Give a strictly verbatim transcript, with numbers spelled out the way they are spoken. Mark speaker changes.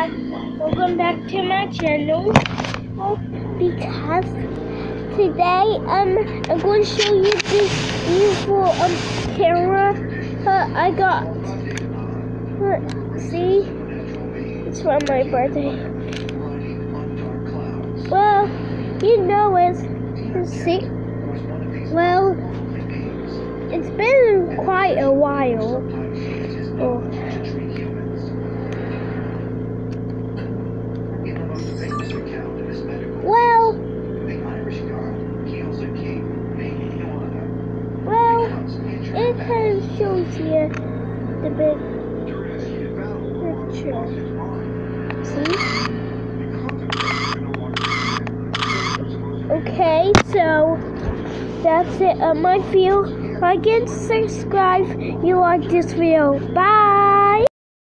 Speaker 1: back. Welcome back to my channel. Oh, because today um I'm going to show you this beautiful um camera uh, I got. Uh, see, it's for my birthday. Well, you know it's see. Well, it's been quite a while. Oh. Well, well, it kind of shows you the big picture. See? Okay, so that's it. Um, I feel like and subscribe. You like this video. Bye.